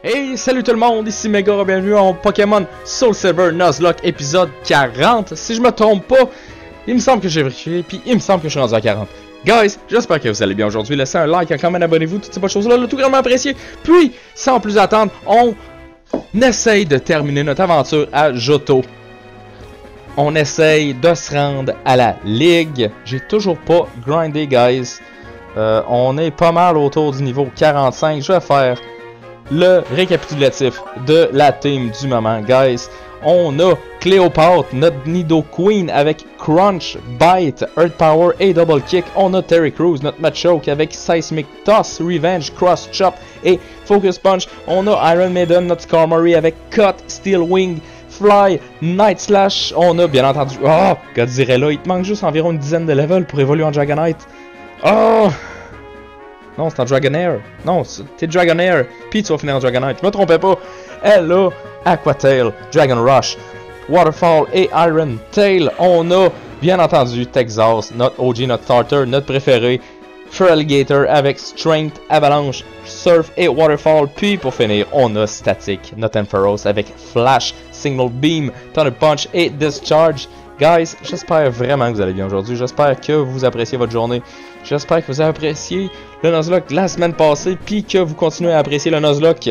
Hey, salut tout le monde, ici Mega, bienvenue en Pokémon Soul Silver Nuzlocke épisode 40. Si je me trompe pas, il me semble que j'ai vérifié, puis il me semble que je suis rendu à 40. Guys, j'espère que vous allez bien aujourd'hui. Laissez un like, un comment, abonnez-vous, toutes ces bonnes choses-là, le tout grandement apprécié. Puis, sans plus attendre, on essaye de terminer notre aventure à Johto. On essaye de se rendre à la ligue. J'ai toujours pas grindé, guys. On est pas mal autour du niveau 45. Je vais faire le récapitulatif de la team du moment, guys. On a Cléopâtre, notre Nidoqueen avec Crunch, Bite, Earth Power et Double Kick. On a Terry Crews, notre Machoke avec Seismic Toss, Revenge, Cross Chop et Focus Punch. On a Iron Maiden, notre Skarmory avec Cut, Steel Wing, Fly, Night Slash. On a bien entendu... Oh, Godzilla, il te manque juste environ une dizaine de levels pour évoluer en Dragonite. Oh! Non, c'est en Dragonair. Non, t'es Dragonair. Puis tu vas finir en Dragonite. Je me trompais pas. Elle a Aqua Tail, Dragon Rush, Waterfall et Iron Tail. On a, bien entendu, Texas, notre OG, notre starter, notre préféré. Feraligatr avec Strength, Avalanche, Surf et Waterfall. Puis pour finir, on a Static, notre Ampharos avec Flash, Signal Beam, Thunder Punch et Discharge. Guys, j'espère vraiment que vous allez bien aujourd'hui. J'espère que vous appréciez votre journée. J'espère que vous avez apprécié le Nuzlocke la semaine passée. Puis que vous continuez à apprécier le Nuzlocke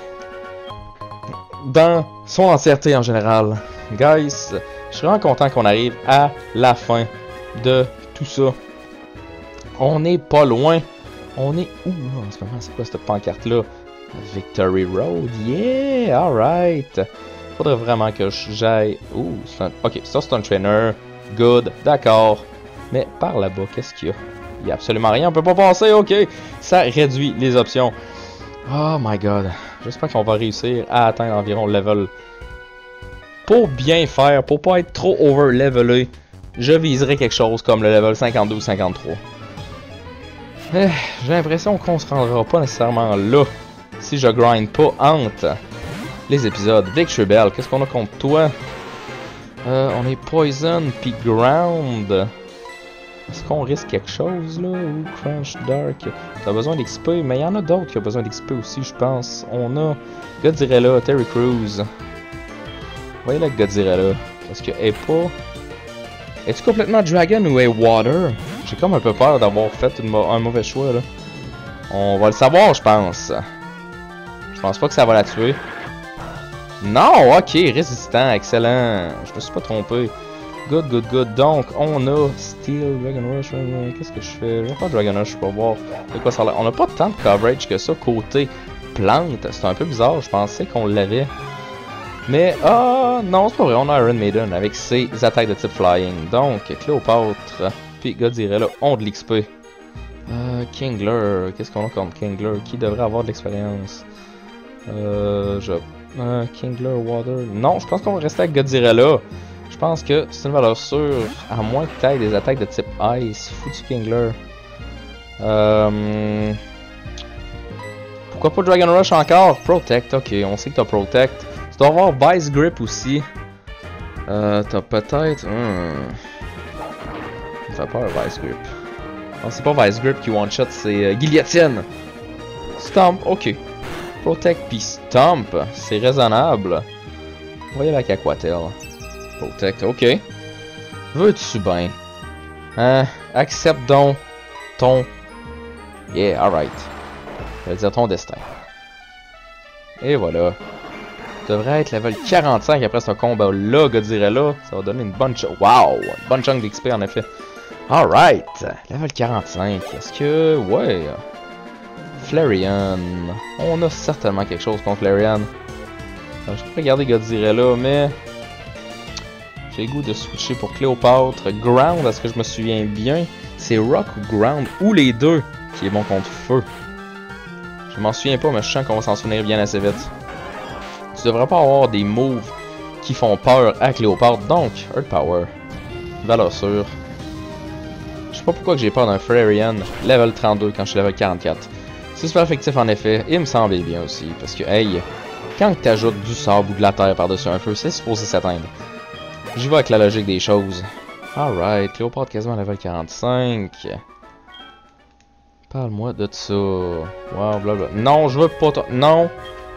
dans son entièreté en général. Guys, je suis vraiment content qu'on arrive à la fin de tout ça. On n'est pas loin. On est où là en ce moment? C'est quoi cette pancarte-là? Victory Road. Yeah! Alright! Faudrait vraiment que j'aille... Ouh, ok, ça c'est un trainer. Good, d'accord. Mais par là-bas, qu'est-ce qu'il y a? Il n'y a absolument rien, on peut pas passer, ok. Ça réduit les options. Oh my god. J'espère qu'on va réussir à atteindre environ le level. Pour bien faire, pour pas être trop over-levelé, je viserai quelque chose comme le level 52 ou 53. J'ai l'impression qu'on se rendra pas nécessairement là si je grind pas entre les épisodes. Victory Bell, qu'est-ce qu'on a contre toi? On est Poison puis Ground. Est-ce qu'on risque quelque chose là? Ou Crunch Dark? T'as besoin d'XP, mais il y en a d'autres qui ont besoin d'XP aussi, je pense. On a Godzilla, Terry Crews. Voyez là Godzilla. Parce que elle est pas. Es-tu complètement Dragon ou est Water? J'ai comme un peu peur d'avoir fait un mauvais choix là. On va le savoir, je pense. Je pense pas que ça va la tuer. Non, ok, résistant, excellent. Je me suis pas trompé. Good, good, good. Donc, on a Steel, Dragon Rush. Qu'est-ce que je fais? Je vais pas Dragon Rush pour voir de quoi ça a l'air. On a pas tant de coverage que ça côté plante. C'est un peu bizarre, je pensais qu'on l'avait. Mais, ah, non, c'est pas vrai. On a Iron Maiden avec ses attaques de type Flying. Donc, Cléopâtre, puis Godzilla ont de l'XP. Kingler, qu'est-ce qu'on a contre Kingler? Qui devrait avoir de l'expérience? Kingler, Water. Non, je pense qu'on va rester avec Godzilla. Je pense que c'est une valeur sûre, à moins que tu aies des attaques de type Ice. Foutu Kingler. Pourquoi pas Dragon Rush encore? Protect, ok, on sait que t'as Protect. Tu dois avoir Vice Grip aussi. T'as peut-être... Ça fait peur, Vice Grip. Non, c'est pas Vice Grip qui one-shot, c'est Guillotine. Stomp, ok. Protect puis Stomp, c'est raisonnable. Voyez la Aquatel. Protect, ok. Veux-tu bien? Accepte donc ton... Yeah, alright. Je vais dire ton destin. Et voilà. Devrait être level 45 après ce combat-là, Godzilla. Ça va donner une bonne chunk. Wow! Une bonne chunk d'XP en effet. Alright! Level 45. Est-ce que... Ouais... Flareon. On a certainement quelque chose contre Flareon. Je pourrais garder Godzilla, mais... J'ai le goût de switcher pour Cléopâtre. Ground, est-ce que je me souviens bien? C'est Rock ou Ground, ou les deux, qui est bon contre Feu. Je m'en souviens pas, mais je sens qu'on va s'en souvenir bien assez vite. Tu devrais pas avoir des moves qui font peur à Cléopâtre, donc Earth Power. Valeur sûre. Je sais pas pourquoi j'ai peur d'un Flareon level 32 quand je suis level 44. C'est super effectif en effet, et il me semblait bien aussi, parce que hey, quand tu ajoutes du sable ou de la terre par-dessus un feu, c'est supposé s'atteindre. J'y vais avec la logique des choses. Alright, Cléopâtre quasiment level 45. Parle-moi de ça. Wow, blablabla. Non, je veux pas... Non!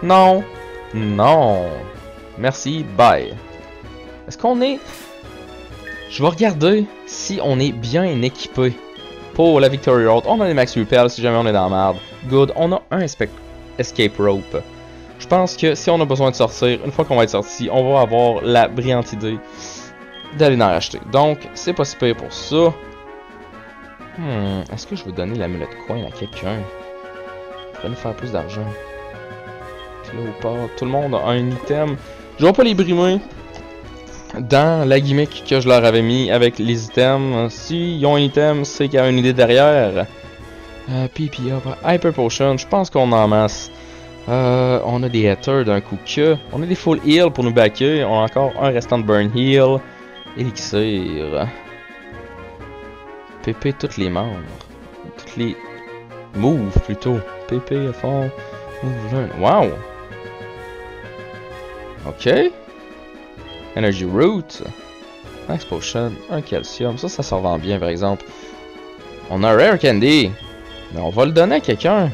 Non. Non. Merci. Bye. Est-ce qu'on est... Je vais regarder si on est bien équipé pour la Victory Road. On a les Max Repel si jamais on est dans la merde. Good. On a un Escape Rope. Je pense que si on a besoin de sortir, une fois qu'on va être sorti, on va avoir la brillante idée d'aller en racheter. Donc, c'est pas si pire pour ça. Est-ce que je veux donner l'amulette coin à quelqu'un? Ça va nous faire plus d'argent. Cléopâtre, tout le monde a un item. Je vais pas les brimer dans la gimmick que je leur avais mis avec les items. S'ils ont un item, c'est qu'il y a une idée derrière. PP up, Hyper Potion, je pense qu'on en masse. On a des Hatters d'un coup que. On a des full heal pour nous backer. On a encore un restant de burn heal. Elixir. PP toutes les membres. Toutes les moves plutôt. PP, fond, move, learn. Wow! Ok. Energy Root. Max Potion. Un calcium. Ça se revend bien par exemple. On a un Rare Candy. Mais on va le donner à quelqu'un.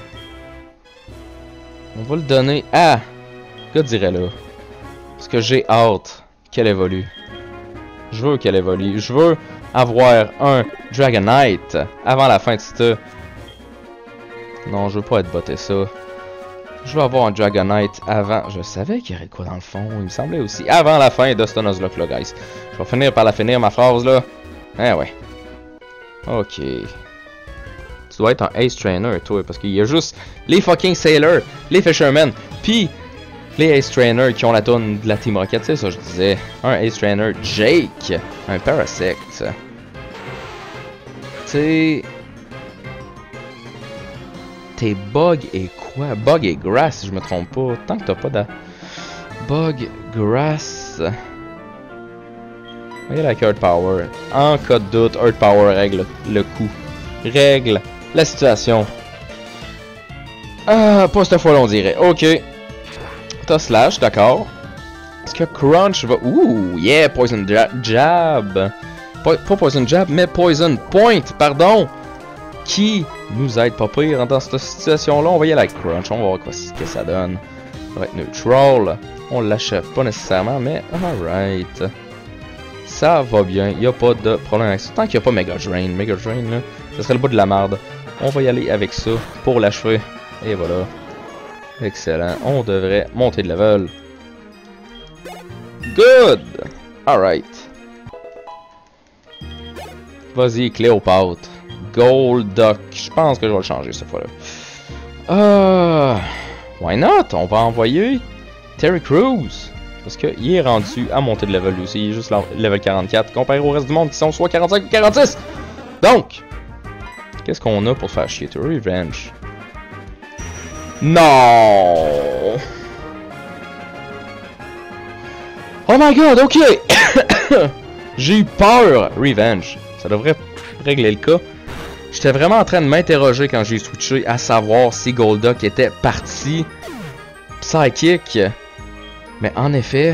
On va le donner à... Godzilla. Parce que j'ai hâte qu'elle évolue. Je veux qu'elle évolue. Je veux avoir un Dragonite avant la fin de ce... Non, je veux pas être botté ça. Je veux avoir un Dragonite avant... Je savais qu'il y aurait de quoi dans le fond. Il me semblait aussi. Avant la fin de ce Nuzlocke là, guys. Je vais finir par la finir, ma phrase, là. Eh ouais. Ok. Tu dois être un Ace Trainer, toi. Parce qu'il y a juste les fucking Sailors, les Fishermen, puis les Ace Trainers qui ont la tonne de la Team Rocket. C'est ça, je disais. Un Ace Trainer, Jake. Un Parasect. T'es Bug et quoi? Bug et Grass, si je me trompe pas. Tant que t'as pas de... Bug, Grass... Voyez la Earth Power. En cas de doute, Earth Power règle le coup. Règle la situation. Ah, pas cette fois-là, on dirait. Ok. T'as Slash, d'accord. Est-ce que Crunch va... Ouh, yeah, Poison Jab. Pas Poison Jab, mais Poison Point, pardon. Qui nous aide pas pire dans cette situation-là. On va y aller avec Crunch. On va voir ce que ça donne. Ça va être neutral. On l'achève pas nécessairement, mais alright. Ça va bien. Il n'y a pas de problème avec ça. Tant qu'il n'y a pas Mega Drain. Mega Drain, là, ça serait le bout de la merde. On va y aller avec ça pour l'achever. Et voilà. Excellent. On devrait monter de level. Good! Alright. Vas-y, Cléopâtre. Golduck. Je pense que je vais le changer cette fois-là. Why not? On va envoyer Terry Crews. Parce qu'il est rendu à monter de level lui aussi. Il est juste level 44 comparé au reste du monde qui sont soit 45 ou 46. Donc, qu'est-ce qu'on a pour faire chier? Revenge. Non! Oh my god, ok! J'ai eu peur! Revenge. Ça devrait régler le cas. J'étais vraiment en train de m'interroger quand j'ai switché à savoir si Golduck était parti psychic. Mais en effet...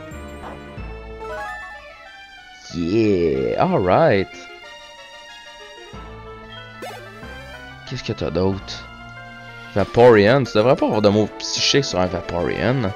Yeah! Alright! Qu'est-ce que t'as d'autre? Vaporeon? Tu devrais pas avoir de mots psychiques sur un Vaporeon.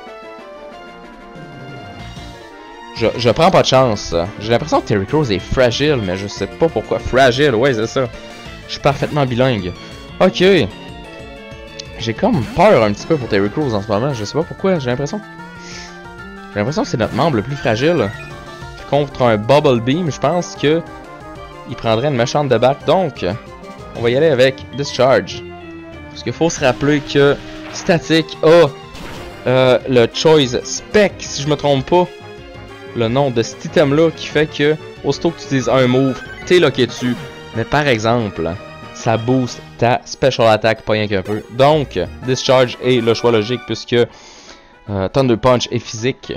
Je prends pas de chance. J'ai l'impression que Terry Crews est fragile, mais je sais pas pourquoi. Fragile, ouais, c'est ça. Je suis parfaitement bilingue. Ok. J'ai comme peur un petit peu pour Terry Crews en ce moment. Je sais pas pourquoi. J'ai l'impression que c'est notre membre le plus fragile. Contre un Bubble Beam, je pense que il prendrait une méchante débarque. Donc, on va y aller avec Discharge. Parce qu'il faut se rappeler que Static a le Choice Spec, si je me trompe pas. Le nom de cet item-là qui fait que, aussitôt que tu utilises un move, t'es locké dessus. Mais par exemple, ça booste ta Special Attack pas rien qu'un peu. Donc, Discharge est le choix logique puisque Thunder Punch est physique.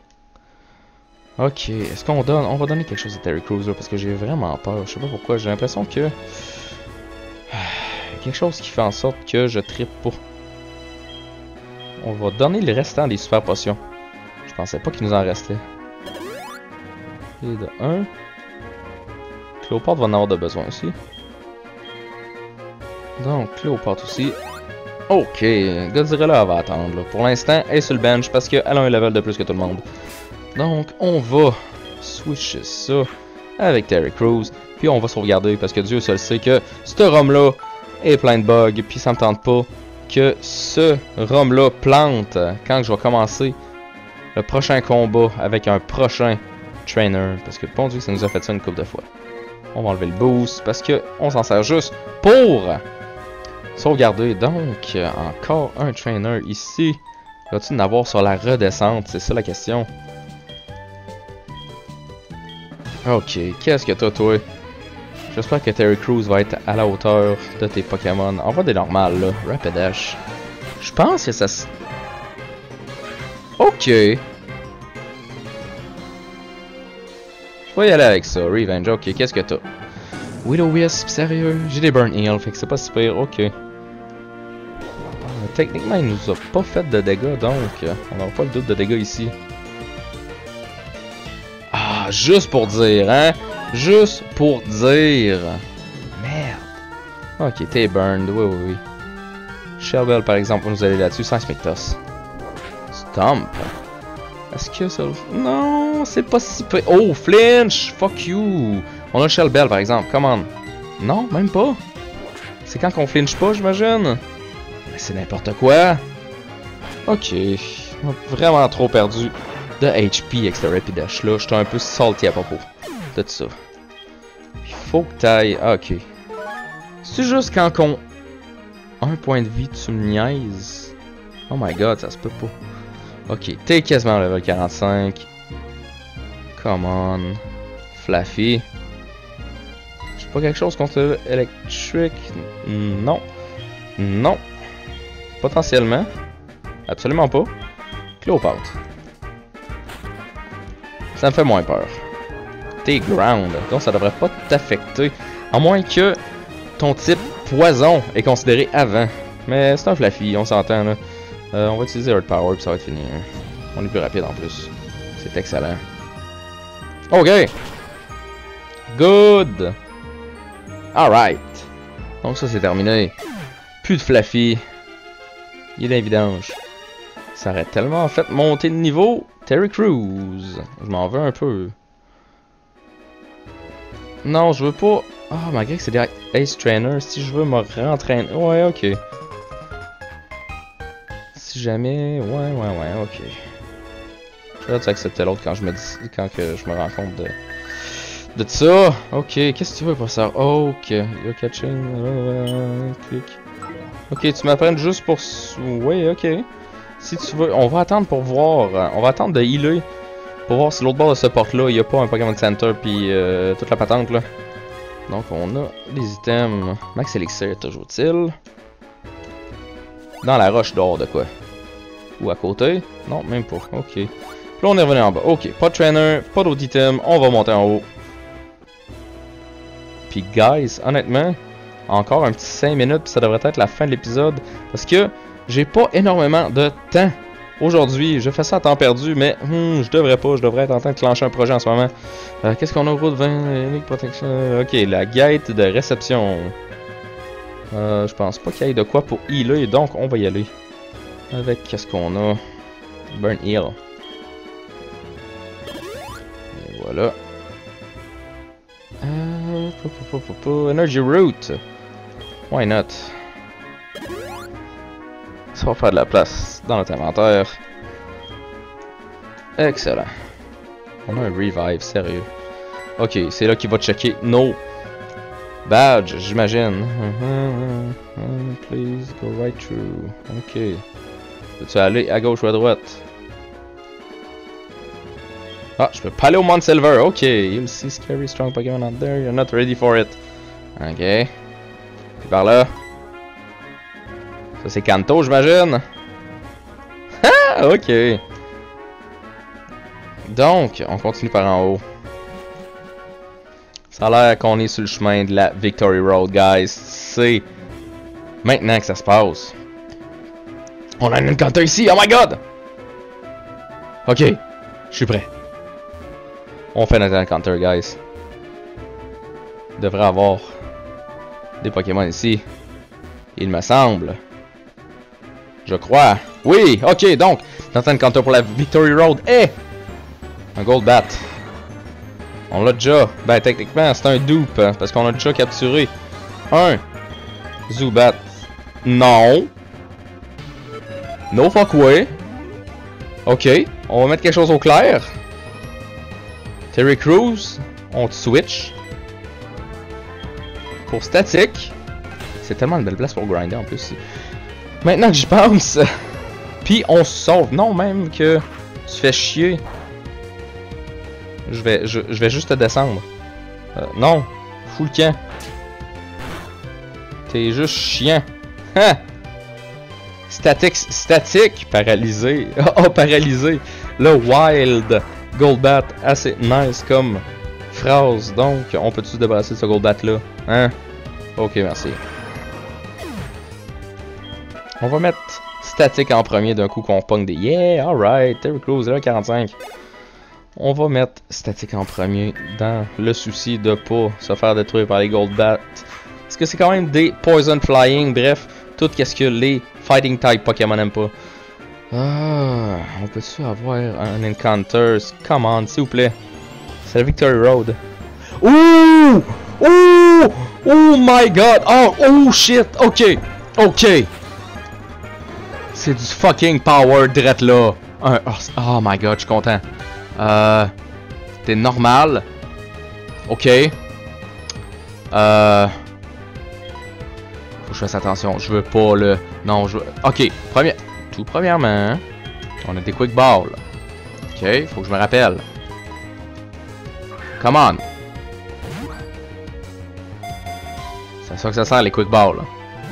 Ok, est-ce qu'on donne... On va donner quelque chose à Terry Crews parce que j'ai vraiment peur. Je sais pas pourquoi, j'ai l'impression que... quelque chose qui fait en sorte que je trippe pas. On va donner le restant des super potions. Je pensais pas qu'il nous en restait. Et de 1. Cléopâtre va en avoir de besoin aussi. Donc, Cléopâtre aussi. Ok, Godzilla va attendre. Là. Pour l'instant, elle est sur le bench parce qu'elle a un level de plus que tout le monde. Donc, on va switcher ça avec Terry Crews. Puis on va sauvegarder parce que Dieu seul sait que ce ROM-là est plein de bugs. Puis ça me tente pas que ce ROM-là plante quand je vais commencer le prochain combat avec un prochain trainer. Parce que bon Dieu, ça nous a fait ça une couple de fois. On va enlever le boost parce que on s'en sert juste pour sauvegarder. Donc, encore un trainer ici. Va-t-il en avoir sur la redescente? C'est ça la question. Ok, qu'est-ce que t'as, toi? J'espère que Terry Crews va être à la hauteur de tes Pokémon. Envoie des normales, là. Rapidash. Je pense que ça... Ok. Je vais y aller avec ça. Revenge, ok. Qu'est-ce que t'as? Will-O-Wisp, sérieux? J'ai des Burn Heal, fait que c'est pas si pire. Ok. Techniquement, il nous a pas fait de dégâts, donc on n'aura pas le doute de dégâts ici. Ah, juste pour dire, hein? Juste pour dire. Merde. Ok, t'es burned, oui, oui, oui. Shellbell, par exemple, on nous aller là-dessus sans Smictos. Stomp. Est-ce que ça... Non, c'est pas si peu... Oh, flinch! Fuck you! On a Shellbell, par exemple, come on. Non, même pas. C'est quand qu'on flinch pas, j'imagine. Mais c'est n'importe quoi. Ok. On a vraiment trop perdu de HP avec ce Rapidash là. J'étais un peu salty à propos de ça. Il faut que t'ailles... Ah, ok. C'est juste quand qu'on... Un point de vie, tu me niaises. Oh my god, ça se peut pas. Ok, t'es quasiment level 45. Come on. Fluffy. J'ai pas quelque chose contre Electric? Non. Non. Potentiellement. Absolument pas. Clopout. Ça me fait moins peur. T'es ground, donc ça devrait pas t'affecter. À moins que ton type poison est considéré avant. Mais c'est un Fluffy, on s'entend là. On va utiliser Earth Power puis ça va être fini. On est plus rapide en plus. C'est excellent. Ok! Good! Alright! Donc ça c'est terminé. Plus de Fluffy. Il est dans les vidanges. Ça aurait tellement fait monter de niveau. Terry Crews. Je m'en veux un peu. Non, je veux pas... Oh, malgré que c'est des Ace Trainer, si je veux me rentraîner... Ouais, ok. Si jamais... Ouais, ok. Je vais accepter l'autre quand je me dis... Quand que je me rends compte de ça. Ok, qu'est-ce que tu veux, professeur? Ok, you're catching... Click. Ok, tu m'apprennes juste pour... Ouais, ok. Si tu veux... On va attendre pour voir... On va attendre de healer. Pour voir si l'autre bord de ce porte-là, il n'y a pas un Pokémon Center puis toute la patente là. Donc on a des items. Max Elixir toujours utile. Dans la roche d'or de quoi? Ou à côté? Non, même pas. Ok. Là on est revenu en bas. Ok, pas de trainer, pas d'autres items. On va monter en haut. Puis guys, honnêtement, encore un petit 5 minutes puis ça devrait être la fin de l'épisode. Parce que j'ai pas énormément de temps. Aujourd'hui, je fais ça à temps perdu, mais je devrais pas, je devrais être en train de clencher un projet en ce moment. Qu'est-ce qu'on a au route 20 protection? Ok, la gate de réception. Je pense pas qu'il y ait de quoi pour healer, donc on va y aller. Avec qu'est-ce qu'on a? Burn Heal. Et voilà. Energy Root. Why not? Ça va faire de la place dans notre inventaire. Excellent. On a un revive, sérieux. Ok, c'est là qu'il va checker nos badges, j'imagine. Please go right through. Ok. Peux-tu aller à gauche ou à droite? Ah, je peux pas aller au Mount Silver. Ok. You'll see scary strong Pokémon out there. You're not ready for it. Ok. Puis par là. Ça c'est Kanto, j'imagine. Ah, ok. Donc, on continue par en haut. Ça a l'air qu'on est sur le chemin de la Victory Road, guys. C'est maintenant que ça se passe. On a une Kanto ici, oh my god! Ok, je suis prêt. On fait notre encounter, guys. Il devrait avoir des Pokémon ici. Il me semble. Je crois. Oui, ok, donc, notre encounter pour la Victory Road est un Gold Bat. On l'a déjà. Ben, techniquement, c'est un dupe, parce qu'on a déjà capturé un Zubat. Non. No fuck way. Ok, on va mettre quelque chose au clair. Terry Crews, on te switch. Pour statique. C'est tellement une belle place pour grinder en plus. Maintenant que j'y pense. Puis on se sauve. Non, même que tu fais chier. Je vais juste te descendre. Non. Fous le camp. T'es juste chiant. Hein? Statique. Paralysé. Oh, paralysé. Le Wild Golbat. Assez nice comme phrase. Donc, on peut-tu se débarrasser de ce Golbat là? Hein? Ok, merci. On va mettre statique en premier d'un coup qu'on pogne des... Yeah, alright. Terry Crews, 45. On va mettre statique en premier dans le souci de pas se faire détruire par les Golbats. Parce que c'est quand même des Poison Flying. Bref, tout ce que les Fighting type Pokémon n'aiment pas. On peut-tu avoir un Encounter? Come on, s'il vous plaît. C'est la Victory Road. Ouh! Ouh! Oh my god! Oh shit! Ok! C'est du fucking power direct là. Oh my god, je suis content. T'es normal. Ok. Faut que je fasse attention. Je veux pas le... Non, je veux... Ok, tout premièrement, on a des Quick Balls. Ok, faut que je me rappelle. Come on. C'est ça que ça sert les Quick Balls.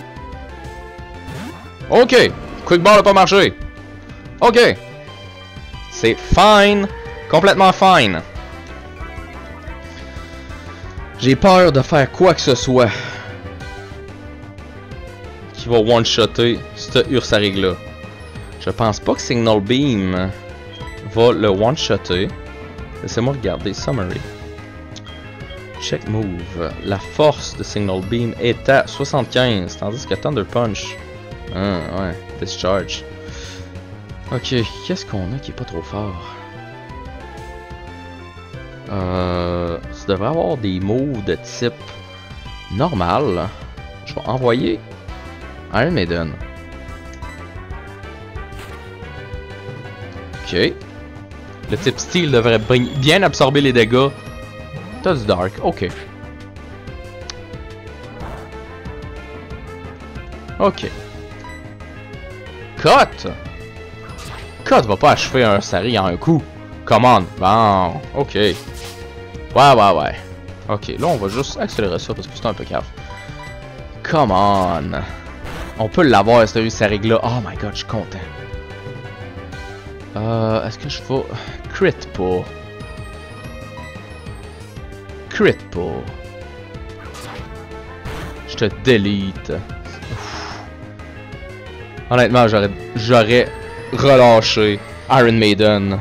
Ok. Quick Ball a pas marché. Ok. C'est fine. Complètement fine. J'ai peur de faire quoi que ce soit qui va one-shotter ce Ursaring là. Je pense pas que Signal Beam va le one-shotter. Laissez-moi regarder. Summary. Check move. La force de Signal Beam est à 75, tandis que Thunder Punch... ouais. Discharge. Ok, qu'est-ce qu'on a qui est pas trop fort? Ça devrait avoir des moves de type normal. Je vais envoyer Iron Maiden. Ok. Le type steel devrait bien absorber les dégâts. T'as du dark, ok. Ok. Cut va pas achever un Sari en un coup. Come on. Bon, ok. Ouais. Ok, là on va juste accélérer ça parce que c'est un peu cave. Come on. On peut l'avoir, ce Sari là. Oh my god, je suis content. Est-ce que je vais... Crit pas. Je te delete. Honnêtement, j'aurais relâché Iron Maiden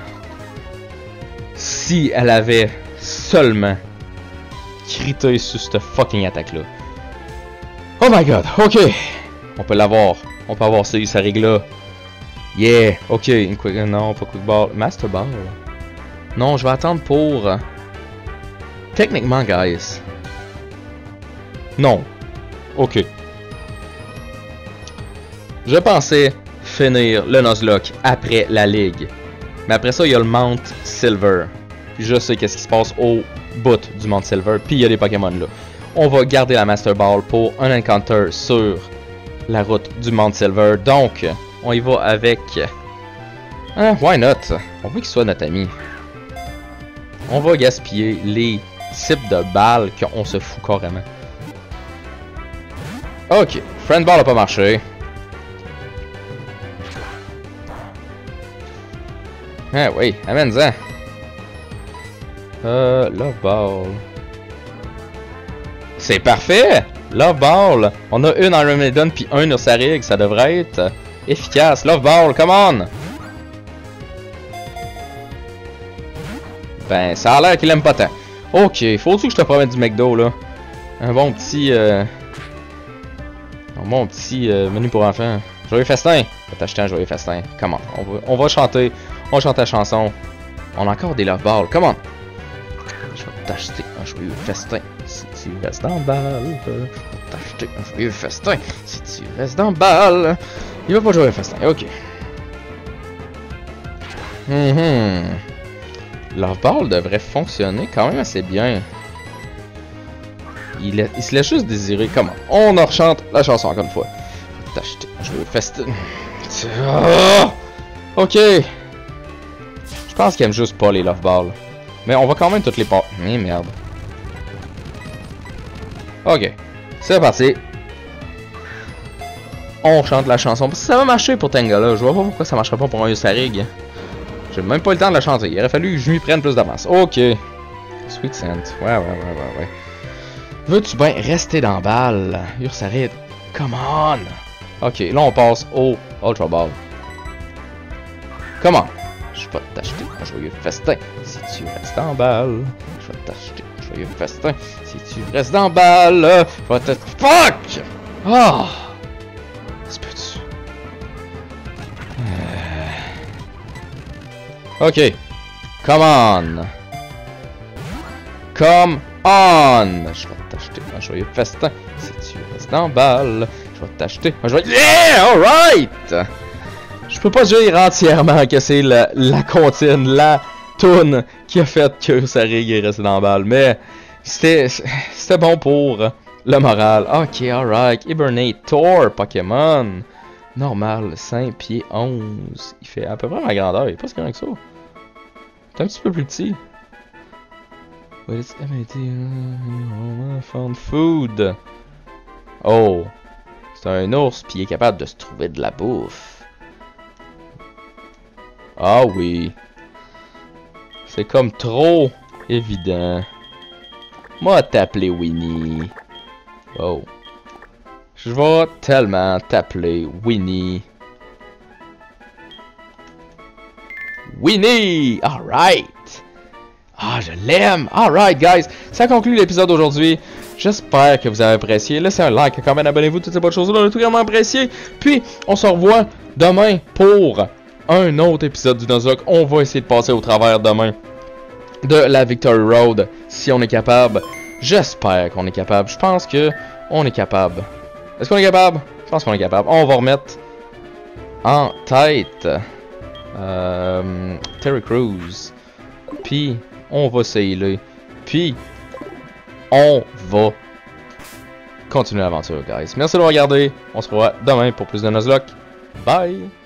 si elle avait seulement crité sur cette fucking attaque-là. Oh my god, ok. On peut l'avoir. On peut avoir ces règles-là. Yeah, ok. Non, pas Quick Ball. Master Ball. Non, je vais attendre pour... Techniquement, guys. Non. Ok. Je pensais finir le Nuzlocke après la ligue. Mais après ça, il y a le Mount Silver. Puis je sais qu'est-ce qui se passe au bout du Mount Silver. Puis il y a des Pokémon là. On va garder la Master Ball pour un encounter sur la route du Mount Silver. Donc, on y va avec... why not? On veut qu'il soit notre ami. On va gaspiller les types de balles qu'on se fout carrément. Ok, Friend Ball a pas marché. Ah oui, amène-en. Love Ball. C'est parfait! Love Ball. On a une Iron Maiden puis un Ursaring. Ça devrait être efficace. Love Ball, come on! Ben, ça a l'air qu'il aime pas tant. Ok, faut-tu que je te promette du McDo, là? Un bon petit... menu pour enfants. Joyeux festin! On va t'acheter un joyeux festin. Comment? On va chanter. On chante la chanson. On a encore des love balls. Comment? Je vais t'acheter un joyeux festin. Si tu restes dans le bal. Je vais t'acheter un joyeux festin. Si tu restes dans le bal. Il va pas jouer un festin. Ok. Love ball devrait fonctionner quand même assez bien. Il se laisse juste désirer. Comment? On en rechante la chanson encore une fois. T'acheter un joyeux festin. Ok. Je pense qu'il aime juste pas les love balls. Mais on va quand même toutes les pas. Mais merde. Ok. C'est parti. On chante la chanson. Ça va marcher pour Tangela. Je vois pas pourquoi ça marcherait pas pour un Sarig. J'ai même pas eu le temps de la chanter. Il aurait fallu que je lui prenne plus d'avance. Ok. Sweet Scent. Ouais. Veux-tu bien rester dans la balle? Ursarid. Come on. Ok, là on passe au Ultra Ball. Come on. Je vais t'acheter un joyeux festin si tu restes en balle. Je vais t'acheter un joyeux festin si tu restes en balle. Je vais te... Fuck! Ah! C'est petit. Ok. Come on. Come on. Je vais t'acheter un joyeux festin si tu restes en balle. Je vais t'acheter un joyeux... Yeah! Alright! Je peux pas dire entièrement que c'est la comptine, la toune qui a fait que Sarig est resté dans la balle, mais c'était bon pour le moral. Ok, alright. Hibernator, Pokémon. Normal, 5 pieds 11. Il fait à peu près ma grandeur, il est pas si grand que ça. C'est un petit peu plus petit. Found food. Oh. C'est un ours, puis il est capable de se trouver de la bouffe. Ah oui. C'est comme trop évident. Moi t'appeler Winnie. Oh. Je vais tellement t'appeler Winnie. Winnie! Alright! Ah, je l'aime! Alright, guys! Ça conclut l'épisode d'aujourd'hui. J'espère que vous avez apprécié. Laissez un like, un comment, abonnez-vous, toutes ces bonnes choses-là. On a tout vraiment apprécié. Puis, on se revoit demain pour un autre épisode du Nuzlocke. On va essayer de passer au travers demain de la Victory Road, si on est capable. J'espère qu'on est capable. Je pense que on est capable. Est-ce qu'on est capable? Je pense qu'on est capable. On va remettre en tête Terry Crews. Puis, on va sailler. Puis, on va continuer l'aventure, guys. Merci de nous regarder. On se revoit demain pour plus de Nuzlocke. Bye!